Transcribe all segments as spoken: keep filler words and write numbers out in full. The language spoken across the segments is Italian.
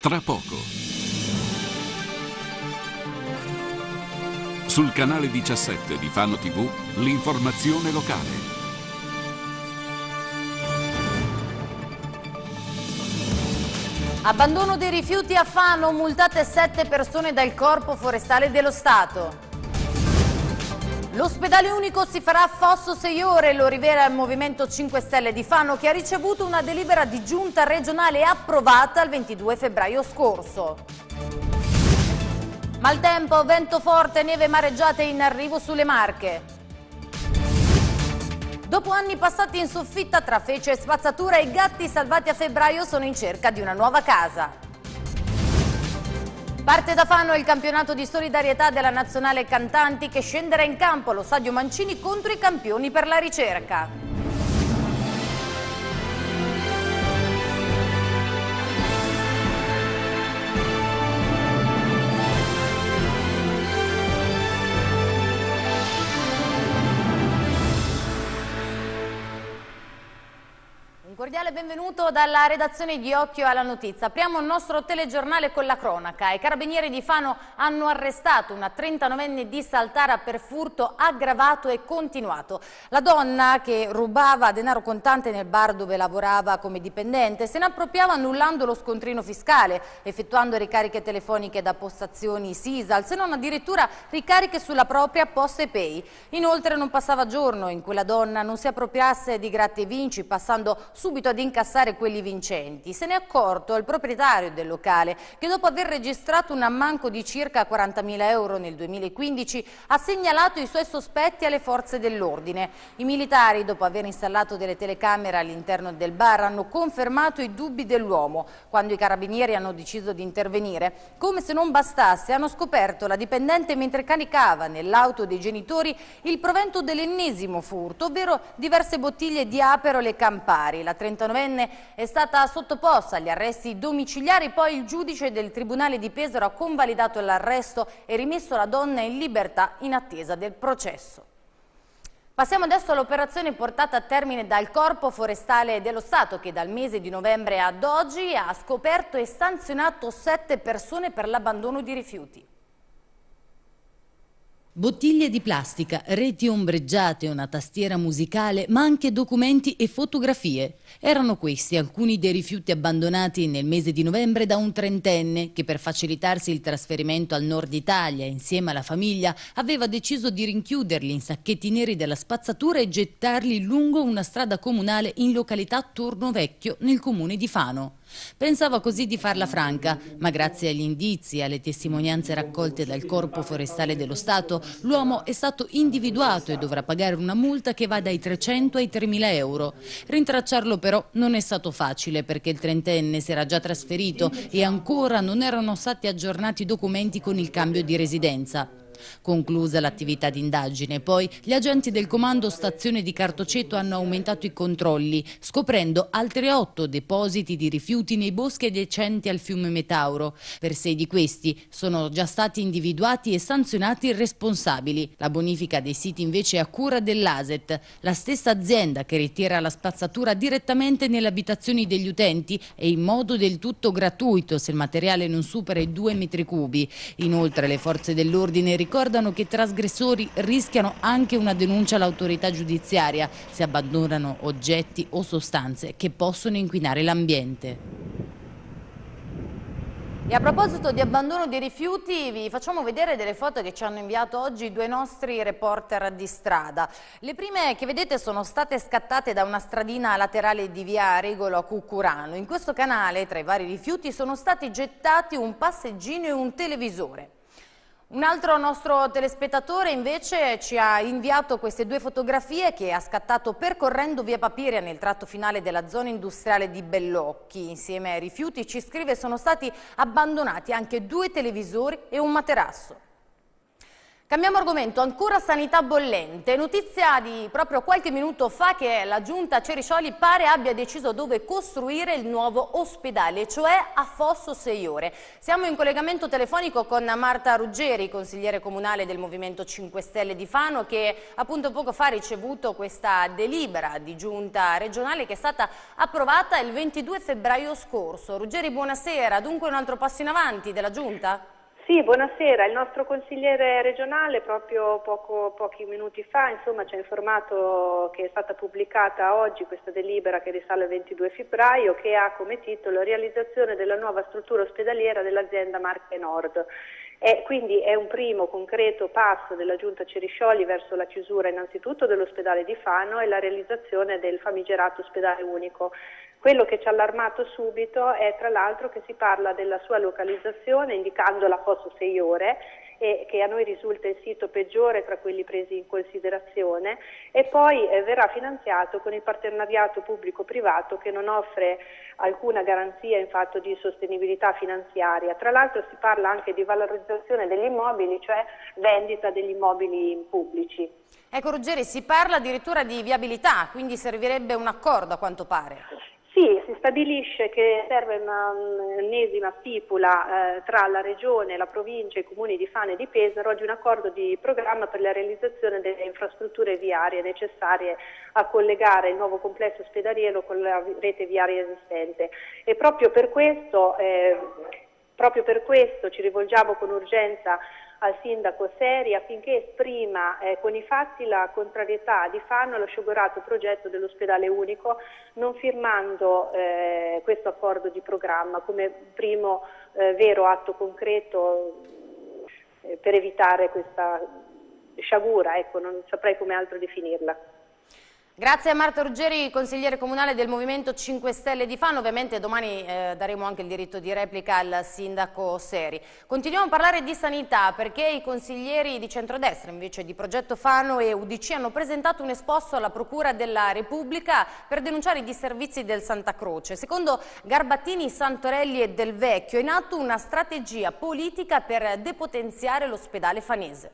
tra poco. Sul canale diciassette di Fano tivù, l'informazione locale. Abbandono dei rifiuti a Fano, multate sette persone dal Corpo Forestale dello Stato. L'ospedale unico si farà a Fosso sei ore, lo rivela il Movimento cinque Stelle di Fano, che ha ricevuto una delibera di giunta regionale approvata il ventidue febbraio scorso. Maltempo, vento forte, neve e mareggiate in arrivo sulle Marche. Dopo anni passati in soffitta tra fece e spazzatura, i gatti salvati a febbraio sono in cerca di una nuova casa. Parte da Fano il campionato di solidarietà della Nazionale Cantanti, che scenderà in campo allo Stadio Mancini contro i campioni per la ricerca. Un cordiale benvenuto dalla redazione di Occhio alla Notizia. Apriamo il nostro telegiornale con la cronaca. I carabinieri di Fano hanno arrestato una trentanovenne di Saltara per furto aggravato e continuato. La donna, che rubava denaro contante nel bar dove lavorava come dipendente, se ne appropriava annullando lo scontrino fiscale, effettuando ricariche telefoniche da postazioni Sisal, se non addirittura ricariche sulla propria Poste Pay. Inoltre non passava giorno in cui la donna non si appropriasse di gratta e vinci, passando subito ad incassare quelli vincenti. Se ne è accorto il proprietario del locale, che dopo aver registrato un ammanco di circa quarantamila euro nel duemilaquindici ha segnalato i suoi sospetti alle forze dell'ordine. I militari, dopo aver installato delle telecamere all'interno del bar, hanno confermato i dubbi dell'uomo. Quando i carabinieri hanno deciso di intervenire, come se non bastasse, hanno scoperto la dipendente mentre caricava nell'auto dei genitori il provento dell'ennesimo furto, ovvero diverse bottiglie di Aperol e Campari. La trentanovenne è stata sottoposta agli arresti domiciliari, poi il giudice del Tribunale di Pesaro ha convalidato l'arresto e rimesso la donna in libertà in attesa del processo. Passiamo adesso all'operazione portata a termine dal Corpo Forestale dello Stato, che dal mese di novembre ad oggi ha scoperto e sanzionato sette persone per l'abbandono di rifiuti. Bottiglie di plastica, reti ombreggiate, una tastiera musicale, ma anche documenti e fotografie. Erano questi alcuni dei rifiuti abbandonati nel mese di novembre da un trentenne che, per facilitarsi il trasferimento al nord Italia insieme alla famiglia, aveva deciso di rinchiuderli in sacchetti neri della spazzatura e gettarli lungo una strada comunale in località Tornovecchio, nel comune di Fano. Pensava così di farla franca, ma grazie agli indizi e alle testimonianze raccolte dal Corpo Forestale dello Stato, l'uomo è stato individuato e dovrà pagare una multa che va dai trecento ai tremila euro. Rintracciarlo però non è stato facile, perché il trentenne si era già trasferito e ancora non erano stati aggiornati i documenti con il cambio di residenza. Conclusa l'attività di indagine, poi gli agenti del comando stazione di Cartoceto hanno aumentato i controlli, scoprendo altri otto depositi di rifiuti nei boschi adiacenti al fiume Metauro. Per sei di questi sono già stati individuati e sanzionati i responsabili. La bonifica dei siti invece è a cura dell'A S E T, la stessa azienda che ritira la spazzatura direttamente nelle abitazioni degli utenti e in modo del tutto gratuito se il materiale non supera i due metri cubi. Inoltre le forze dell'ordine ricordano che i trasgressori rischiano anche una denuncia all'autorità giudiziaria se abbandonano oggetti o sostanze che possono inquinare l'ambiente. E a proposito di abbandono di rifiuti, vi facciamo vedere delle foto che ci hanno inviato oggi due nostri reporter di strada. Le prime che vedete sono state scattate da una stradina laterale di via Regolo a Cuccurano. In questo canale, tra i vari rifiuti, sono stati gettati un passeggino e un televisore. Un altro nostro telespettatore invece ci ha inviato queste due fotografie che ha scattato percorrendo via Papiria nel tratto finale della zona industriale di Bellocchi. Insieme ai rifiuti, ci scrive, sono stati abbandonati anche due televisori e un materasso. Cambiamo argomento, ancora sanità bollente. Notizia di proprio qualche minuto fa che la giunta Ceriscioli pare abbia deciso dove costruire il nuovo ospedale, cioè a Fosso sei ore. Siamo in collegamento telefonico con Marta Ruggeri, consigliere comunale del Movimento cinque Stelle di Fano, che appunto poco fa ha ricevuto questa delibera di giunta regionale che è stata approvata il ventidue febbraio scorso. Ruggeri, buonasera. Dunque un altro passo in avanti della giunta? Sì, buonasera. Il nostro consigliere regionale proprio poco, pochi minuti fa insomma, ci ha informato che è stata pubblicata oggi questa delibera che risale al ventidue febbraio, che ha come titolo Realizzazione della nuova struttura ospedaliera dell'azienda Marche Nord. E quindi è un primo concreto passo della giunta Ceriscioli verso la chiusura innanzitutto dell'ospedale di Fano e la realizzazione del famigerato ospedale unico. Quello che ci ha allarmato subito è tra l'altro che si parla della sua localizzazione indicando la Fosso sei ore, e che a noi risulta il sito peggiore tra quelli presi in considerazione, e poi eh, verrà finanziato con il partenariato pubblico-privato che non offre alcuna garanzia in fatto di sostenibilità finanziaria. Tra l'altro si parla anche di valorizzazione degli immobili, cioè vendita degli immobili pubblici. Ecco Ruggeri, si parla addirittura di viabilità, quindi servirebbe un accordo a quanto pare. Sì, si stabilisce che serve un'ennesima stipula eh, tra la Regione, la Provincia e i comuni di Fano e di Pesaro di un accordo di programma per la realizzazione delle infrastrutture viarie necessarie a collegare il nuovo complesso ospedaliero con la rete viaria esistente. E proprio per questo, eh, proprio per questo ci rivolgiamo con urgenza al sindaco Seri affinché esprima eh, con i fatti la contrarietà di Fano allo sciagurato progetto dell'ospedale unico, non firmando eh, questo accordo di programma come primo eh, vero atto concreto eh, per evitare questa sciagura, ecco, non saprei come altro definirla. Grazie a Marta Ruggeri, consigliere comunale del Movimento cinque Stelle di Fano. Ovviamente domani eh, daremo anche il diritto di replica al sindaco Seri. Continuiamo a parlare di sanità perché i consiglieri di centrodestra invece di Progetto Fano e U D C hanno presentato un esposto alla Procura della Repubblica per denunciare i disservizi del Santa Croce. Secondo Garbatini, Santorelli e Del Vecchio è in atto una strategia politica per depotenziare l'ospedale fanese.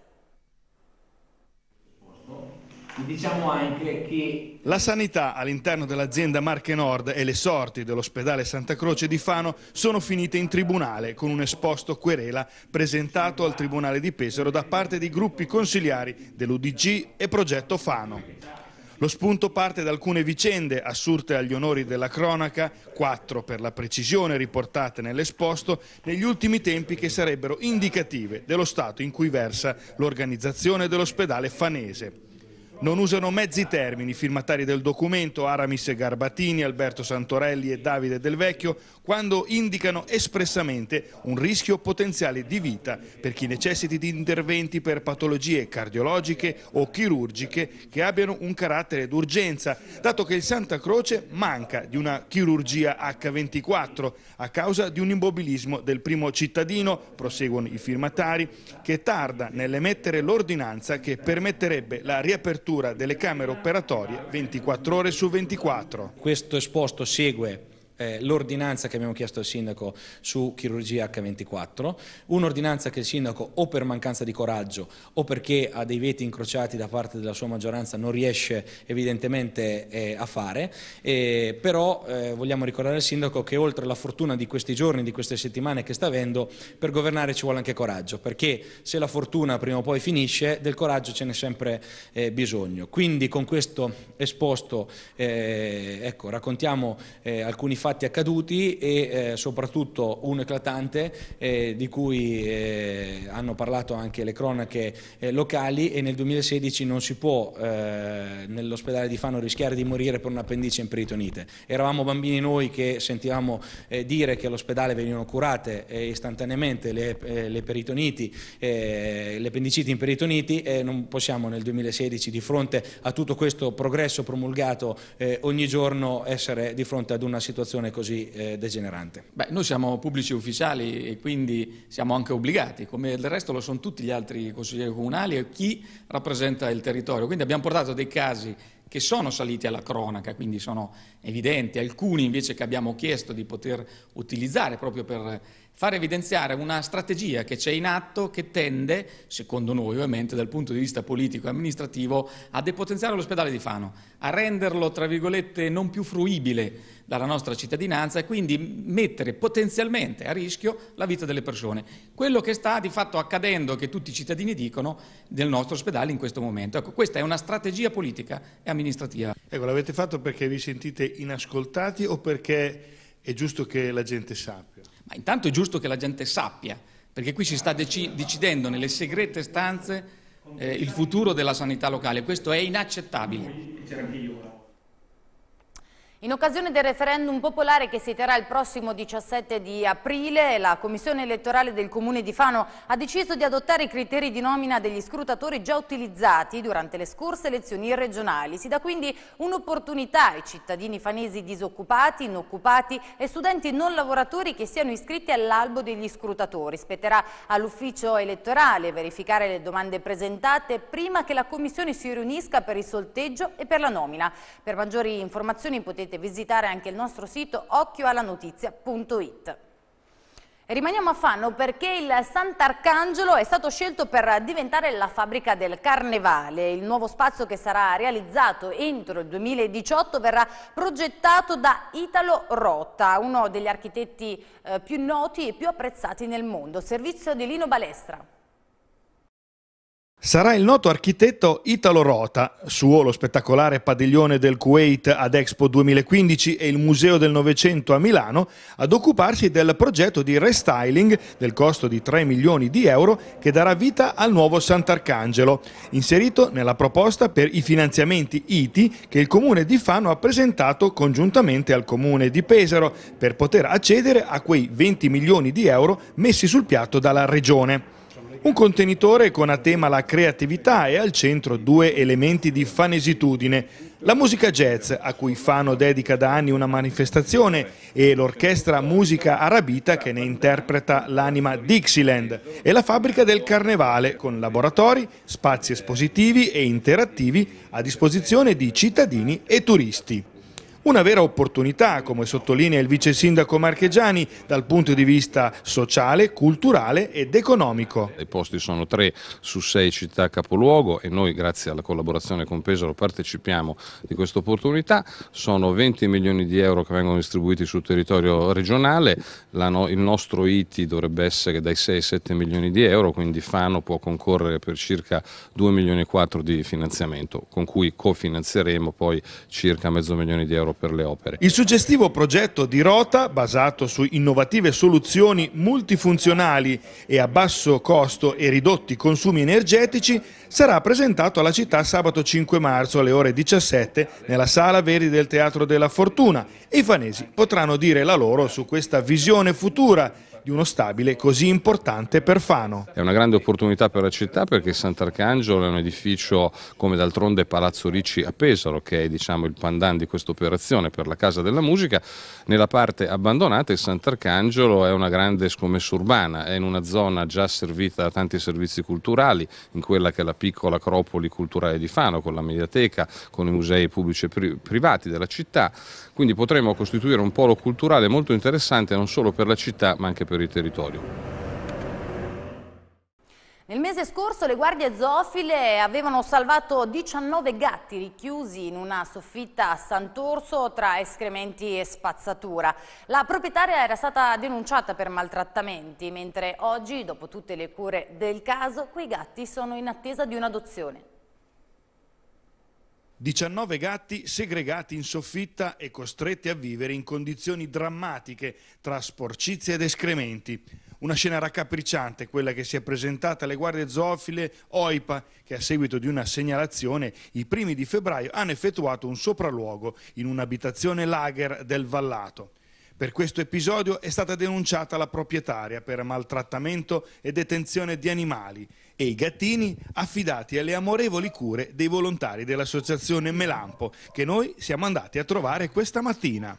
Diciamo anche che la sanità all'interno dell'azienda Marche Nord e le sorti dell'ospedale Santa Croce di Fano sono finite in tribunale con un esposto querela presentato al Tribunale di Pesaro da parte di gruppi consiliari dell'U D C e Progetto Fano. Lo spunto parte da alcune vicende assurte agli onori della cronaca, quattro per la precisione riportate nell'esposto, negli ultimi tempi che sarebbero indicative dello stato in cui versa l'organizzazione dell'ospedale fanese. Non usano mezzi termini i firmatari del documento Aramis e Garbatini, Alberto Santorelli e Davide Del Vecchio quando indicano espressamente un rischio potenziale di vita per chi necessiti di interventi per patologie cardiologiche o chirurgiche che abbiano un carattere d'urgenza, dato che il Santa Croce manca di una chirurgia acca ventiquattro a causa di un immobilismo del primo cittadino, proseguono i firmatari, che tarda nell'emettere l'ordinanza che permetterebbe la riapertura delle camere operatorie ventiquattro ore su ventiquattro. Questo esposto segue eh, l'ordinanza che abbiamo chiesto al sindaco su chirurgia acca ventiquattro, un'ordinanza che il sindaco o per mancanza di coraggio o perché ha dei veti incrociati da parte della sua maggioranza non riesce evidentemente eh, a fare, eh, però eh, vogliamo ricordare al sindaco che oltre alla fortuna di questi giorni, di queste settimane che sta avendo, per governare ci vuole anche coraggio, perché se la fortuna prima o poi finisce, del coraggio ce n'è sempre eh, bisogno. Quindi con questo esposto eh, ecco, raccontiamo eh, alcuni fatti accaduti e eh, soprattutto uno eclatante eh, di cui eh, hanno parlato anche le cronache eh, locali, e nel duemilasedici non si può eh, nell'ospedale di Fano rischiare di morire per un'appendice in peritonite. Eravamo bambini noi che sentivamo eh, dire che all'ospedale venivano curate eh, istantaneamente le, eh, le peritoniti, eh, le appendiciti in peritoniti, e non possiamo nel duemilasedici di fronte a tutto questo progresso promulgato eh, ogni giorno essere di fronte ad una situazione così eh, degenerante. Beh, noi siamo pubblici ufficiali e quindi siamo anche obbligati, come del resto lo sono tutti gli altri consiglieri comunali e chi rappresenta il territorio. Quindi abbiamo portato dei casi che sono saliti alla cronaca, quindi sono evidenti, alcuni invece che abbiamo chiesto di poter utilizzare proprio per far evidenziare una strategia che c'è in atto che tende, secondo noi ovviamente dal punto di vista politico e amministrativo, a depotenziare l'ospedale di Fano, a renderlo tra virgolette non più fruibile dalla nostra cittadinanza e quindi mettere potenzialmente a rischio la vita delle persone. Quello che sta di fatto accadendo, che tutti i cittadini dicono, del nostro ospedale in questo momento. Ecco, questa è una strategia politica e amministrativa. Ecco, l'avete fatto perché vi sentite inascoltati o perché è giusto che la gente sappia? Ma intanto è giusto che la gente sappia, perché qui si sta deci- decidendo nelle segrete stanze eh, il futuro della sanità locale. Questo è inaccettabile. In occasione del referendum popolare che si terrà il prossimo diciassette di aprile, la Commissione elettorale del Comune di Fano ha deciso di adottare i criteri di nomina degli scrutatori già utilizzati durante le scorse elezioni regionali. Si dà quindi un'opportunità ai cittadini fanesi disoccupati, inoccupati e studenti non lavoratori che siano iscritti all'albo degli scrutatori. Spetterà all'ufficio elettorale verificare le domande presentate prima che la Commissione si riunisca per il sorteggio e per la nomina. Per maggiori informazioni potete visitare anche il nostro sito occhio alla notizia punto it. Rimaniamo a Fano perché il Sant'Arcangelo è stato scelto per diventare la fabbrica del Carnevale. Il nuovo spazio che sarà realizzato entro il duemiladiciotto verrà progettato da Italo Rota, uno degli architetti eh, più noti e più apprezzati nel mondo. Servizio di Lino Balestra. Sarà il noto architetto Italo Rota, suo lo spettacolare padiglione del Kuwait ad Expo duemilaquindici e il Museo del Novecento a Milano, ad occuparsi del progetto di restyling del costo di tre milioni di euro che darà vita al nuovo Sant'Arcangelo, inserito nella proposta per i finanziamenti I T I che il Comune di Fano ha presentato congiuntamente al Comune di Pesaro per poter accedere a quei venti milioni di euro messi sul piatto dalla Regione. Un contenitore con a tema la creatività e al centro due elementi di fanesitudine, la musica jazz, a cui Fano dedica da anni una manifestazione, e l'orchestra Musica Arabita che ne interpreta l'anima Dixieland, e la fabbrica del Carnevale con laboratori, spazi espositivi e interattivi a disposizione di cittadini e turisti. Una vera opportunità, come sottolinea il vice sindaco Marchegiani, dal punto di vista sociale, culturale ed economico. I posti sono tre su sei città capoluogo e noi, grazie alla collaborazione con Pesaro, partecipiamo di questa opportunità. Sono venti milioni di euro che vengono distribuiti sul territorio regionale. La no, il nostro I T I dovrebbe essere dai sei ai sette milioni di euro, quindi Fano può concorrere per circa due milioni e quattro di finanziamento, con cui cofinanzieremo poi circa mezzo milione di euro per le opere. Il suggestivo progetto di Rota, basato su innovative soluzioni multifunzionali e a basso costo e ridotti consumi energetici, sarà presentato alla città sabato cinque marzo alle ore diciassette nella Sala Verdi del Teatro della Fortuna e i fanesi potranno dire la loro su questa visione futura di uno stabile così importante per Fano. È una grande opportunità per la città perché Sant'Arcangelo è un edificio come d'altronde Palazzo Ricci a Pesaro, che è diciamo il pandan di questa operazione per la Casa della Musica. Nella parte abbandonata il Sant'Arcangelo è una grande scommessa urbana, è in una zona già servita da tanti servizi culturali, in quella che è la piccola acropoli culturale di Fano, con la mediateca, con i musei pubblici e pri- privati della città, quindi potremo costituire un polo culturale molto interessante non solo per la città ma anche per il territorio. Nel mese scorso le guardie zoofile avevano salvato diciannove gatti richiusi in una soffitta a Sant'Orso tra escrementi e spazzatura. La proprietaria era stata denunciata per maltrattamenti, mentre oggi, dopo tutte le cure del caso, quei gatti sono in attesa di un'adozione. diciannove gatti segregati in soffitta e costretti a vivere in condizioni drammatiche tra sporcizie ed escrementi. Una scena raccapricciante, quella che si è presentata alle guardie zoofile O I P A, che a seguito di una segnalazione i primi di febbraio hanno effettuato un sopralluogo in un'abitazione lager del Vallato. Per questo episodio è stata denunciata la proprietaria per maltrattamento e detenzione di animali e i gattini affidati alle amorevoli cure dei volontari dell'associazione Melampo, che noi siamo andati a trovare questa mattina.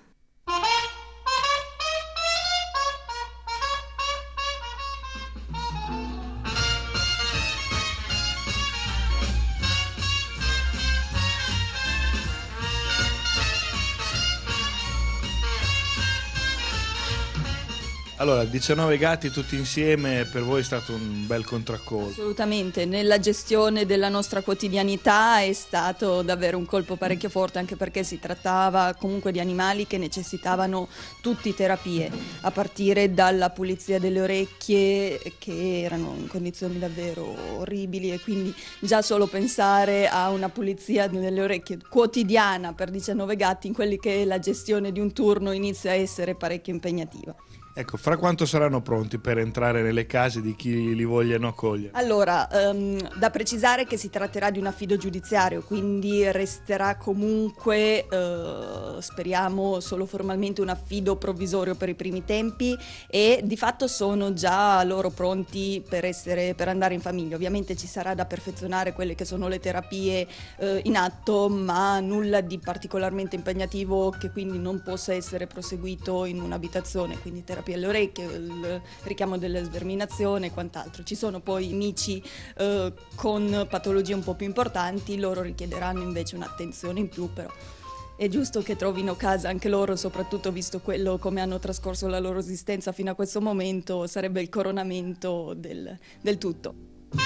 Allora, diciannove gatti tutti insieme per voi è stato un bel contraccolpo. Assolutamente, nella gestione della nostra quotidianità è stato davvero un colpo parecchio forte, anche perché si trattava comunque di animali che necessitavano tutti terapie, a partire dalla pulizia delle orecchie che erano in condizioni davvero orribili, e quindi già solo pensare a una pulizia delle orecchie quotidiana per diciannove gatti in quelli che è la gestione di un turno inizia a essere parecchio impegnativa. Ecco, fra quanto saranno pronti per entrare nelle case di chi li vogliano accogliere? Allora, um, da precisare che si tratterà di un affido giudiziario, quindi resterà comunque, uh, speriamo, solo formalmente un affido provvisorio per i primi tempi, e di fatto sono già loro pronti per, essere, per andare in famiglia. Ovviamente ci sarà da perfezionare quelle che sono le terapie uh, in atto, ma nulla di particolarmente impegnativo che quindi non possa essere proseguito in un'abitazione, quindi terapia alle orecchie, il richiamo della sverminazione e quant'altro. Ci sono poi amici eh, con patologie un po' più importanti, loro richiederanno invece un'attenzione in più, però è giusto che trovino casa anche loro, soprattutto visto quello come hanno trascorso la loro esistenza fino a questo momento, sarebbe il coronamento del, del tutto.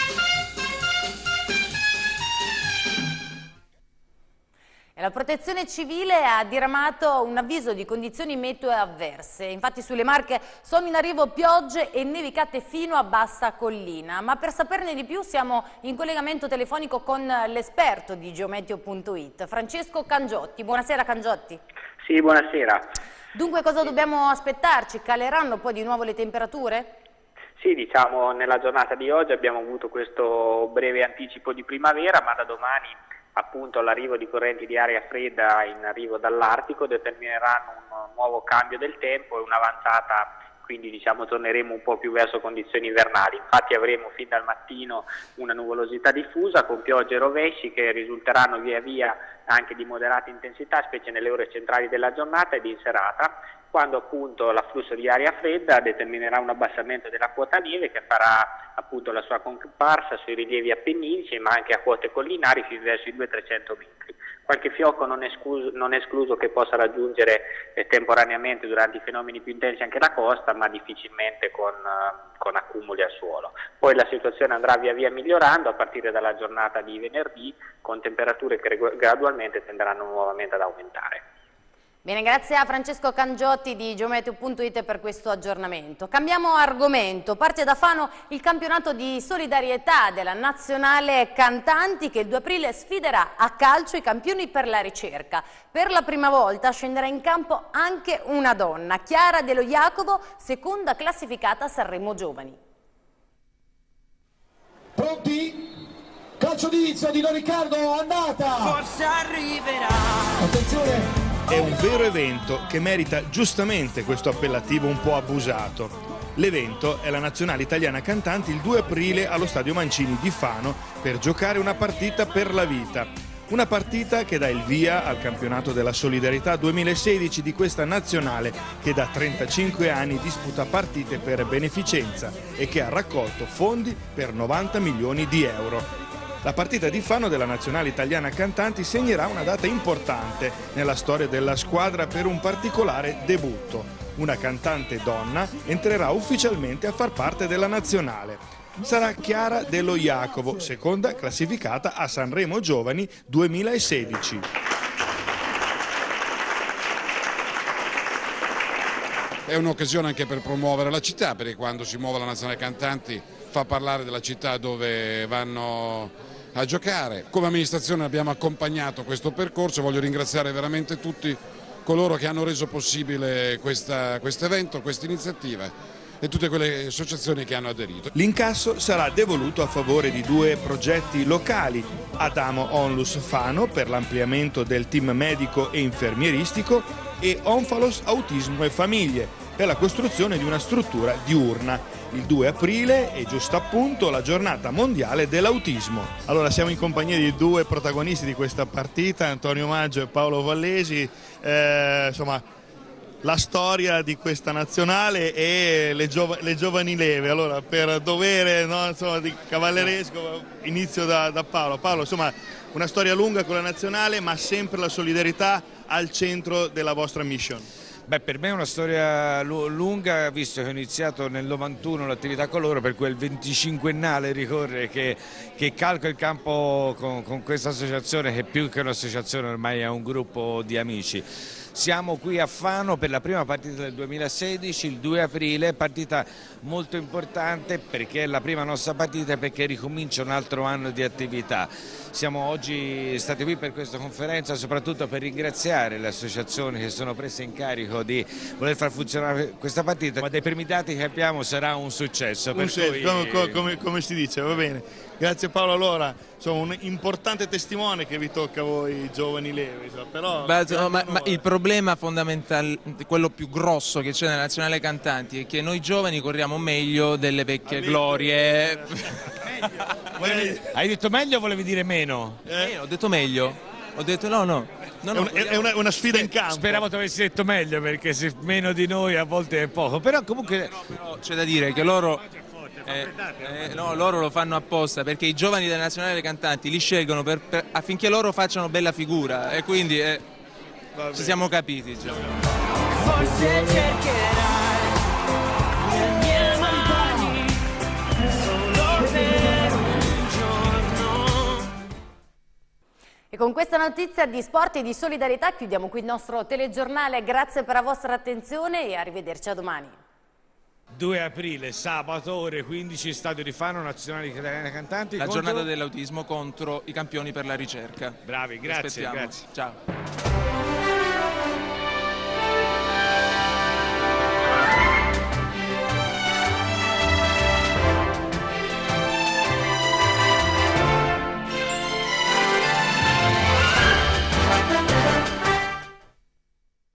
E la Protezione Civile ha diramato un avviso di condizioni meteo avverse. Infatti sulle Marche sono in arrivo piogge e nevicate fino a Bassa Collina. Ma per saperne di più siamo in collegamento telefonico con l'esperto di geometeo punto it, Francesco Cangiotti. Buonasera Cangiotti. Sì, buonasera. Dunque cosa dobbiamo aspettarci? Caleranno poi di nuovo le temperature? Sì, diciamo nella giornata di oggi abbiamo avuto questo breve anticipo di primavera, ma da domani appunto l'arrivo di correnti di aria fredda in arrivo dall'Artico determineranno un nuovo cambio del tempo e un'avanzata, quindi diciamo torneremo un po' più verso condizioni invernali. Infatti avremo fin dal mattino una nuvolosità diffusa con piogge e rovesci che risulteranno via via anche di moderata intensità, specie nelle ore centrali della giornata ed in serata, quando appunto l'afflusso di aria fredda determinerà un abbassamento della quota neve che farà appunto la sua comparsa sui rilievi appenninici, ma anche a quote collinari fino verso i duecento trecento metri. Qualche fiocco non è escluso, non è escluso che possa raggiungere eh, temporaneamente durante i fenomeni più intensi anche la costa, ma difficilmente con, uh, con accumuli al suolo. Poi la situazione andrà via via migliorando a partire dalla giornata di venerdì, con temperature che gradualmente tenderanno nuovamente ad aumentare. Bene, grazie a Francesco Cangiotti di geometeo punto it per questo aggiornamento. Cambiamo argomento, parte da Fano il campionato di solidarietà della Nazionale Cantanti che il due aprile sfiderà a calcio i campioni per la ricerca. Per la prima volta scenderà in campo anche una donna, Chiara Dello Jacopo, seconda classificata a Sanremo Giovani. Pronti? Calcio d'inizio di Don Riccardo, andata! Forse arriverà! Attenzione! È un vero evento che merita giustamente questo appellativo un po' abusato. L'evento è la Nazionale Italiana Cantanti il due aprile allo Stadio Mancini di Fano per giocare una partita per la vita. Una partita che dà il via al campionato della solidarietà duemilasedici di questa nazionale che da trentacinque anni disputa partite per beneficenza e che ha raccolto fondi per novanta milioni di euro. La partita di Fano della Nazionale Italiana Cantanti segnerà una data importante nella storia della squadra per un particolare debutto. Una cantante donna entrerà ufficialmente a far parte della nazionale. Sarà Chiara Dello Jacopo, seconda classificata a Sanremo Giovani duemilasedici. È un'occasione anche per promuovere la città, perché quando si muove la Nazionale Cantanti fa parlare della città dove vanno a giocare. Come amministrazione abbiamo accompagnato questo percorso, voglio ringraziare veramente tutti coloro che hanno reso possibile questo evento, questa iniziativa e tutte quelle associazioni che hanno aderito. L'incasso sarà devoluto a favore di due progetti locali, Adamo Onlus Fano per l'ampliamento del team medico e infermieristico e Onfalos Autismo e Famiglie per la costruzione di una struttura diurna. Il due aprile è giusto appunto la giornata mondiale dell'autismo. Allora siamo in compagnia di due protagonisti di questa partita, Antonio Maggio e Paolo Vallesi. Eh, insomma, la storia di questa nazionale e le, giov le giovani leve. Allora, per dovere, no, insomma, di cavalleresco, inizio da, da Paolo. Paolo, insomma, una storia lunga con la nazionale, ma sempre la solidarietà al centro della vostra mission. Beh, per me è una storia lunga, visto che ho iniziato nel novantuno l'attività con loro, per quel venticinquennale ricorre che, che calco il campo con, con questa associazione, che più che un'associazione ormai è un gruppo di amici. Siamo qui a Fano per la prima partita del duemilasedici, il due aprile, partita molto importante perché è la prima nostra partita e perché ricomincia un altro anno di attività. Siamo oggi stati qui per questa conferenza soprattutto per ringraziare le associazioni che sono prese in carico di voler far funzionare questa partita, ma dai primi dati che abbiamo sarà un successo. Un per successo, cui... come, come, come si dice, va bene. Grazie Paolo, allora sono un importante testimone che vi tocca a voi giovani levi, però... Beh, no, ma, ma il problema fondamentale, quello più grosso che c'è nella nazionale cantanti, è che noi giovani corriamo meglio delle vecchie glorie. Volevi... Hai detto meglio o volevi dire meno? Eh? Eh, ho detto meglio, ho detto no no. no, no è, un, è una, una sfida in campo. Speravo che avessi detto meglio, perché se meno di noi a volte è poco, però comunque... No, però c'è da dire che loro... Eh, eh, no, loro lo fanno apposta perché i giovani della nazionale dei cantanti li scelgono per, per, affinché loro facciano bella figura e quindi eh, ci siamo capiti già. Forse cercherai le mie mani solo per un giorno. E con questa notizia di sport e di solidarietà chiudiamo qui il nostro telegiornale. Grazie per la vostra attenzione e arrivederci a domani. due aprile, sabato, ore quindici, Stadio di Fano, Nazionale Italiana Cantanti. La contro... giornata dell'autismo contro i campioni per la ricerca. Bravi, grazie, grazie. Ciao.